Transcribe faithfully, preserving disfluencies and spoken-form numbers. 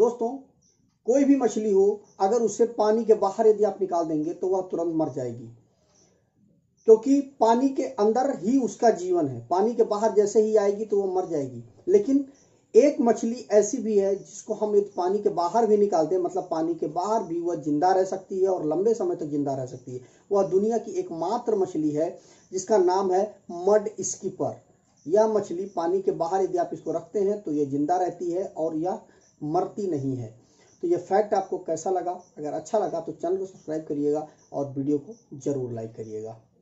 दोस्तों कोई भी मछली हो, अगर उसे पानी के बाहर यदि आप निकाल देंगे तो वह तुरंत मर जाएगी, क्योंकि पानी के अंदर ही उसका जीवन है। पानी के बाहर जैसे ही आएगी तो वह मर जाएगी। लेकिन एक मछली ऐसी भी है जिसको हम यदि पानी के बाहर भी निकाल दें, मतलब पानी के बाहर भी वह जिंदा रह सकती है और लंबे समय तक जिंदा रह सकती है। वह दुनिया की एकमात्र मछली है जिसका नाम है मड स्कीपर। यह मछली पानी के बाहर यदि आप इसको रखते हैं तो यह जिंदा रहती है और यह मरती नहीं है। तो यह फैक्ट आपको कैसा लगा? अगर अच्छा लगा तो चैनल को सब्सक्राइब करिएगा और वीडियो को जरूर लाइक करिएगा।